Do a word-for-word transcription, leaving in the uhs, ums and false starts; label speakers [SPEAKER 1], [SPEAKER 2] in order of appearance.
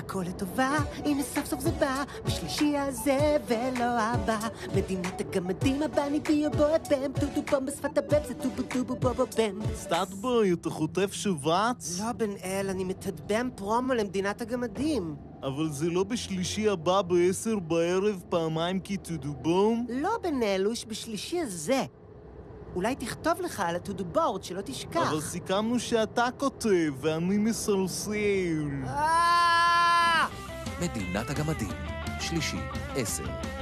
[SPEAKER 1] הכל לטובה, הנה סוף סוף זה בא, בשלישי הזה ולא הבא. מדינת הגמדים הבני ביו בועת בם, טודו בום בשפת הבם, זה טובו טובו בובו בם.
[SPEAKER 2] סטאטבוי, אתה חוטף שבץ?
[SPEAKER 1] לא בן אל, אני מתדבם פרומו למדינת הגמדים.
[SPEAKER 2] אבל זה לא בשלישי הבא בעשר בערב פעמיים כי טודו בום?
[SPEAKER 1] לא בן אלוש, בשלישי הזה. אולי תכתוב לך על הטודובורד שלא תשכח.
[SPEAKER 2] אבל סיכמנו שאתה כותב ואני מסלסל.
[SPEAKER 1] אה!
[SPEAKER 3] מדינת הגמדים, שלישי, עשר.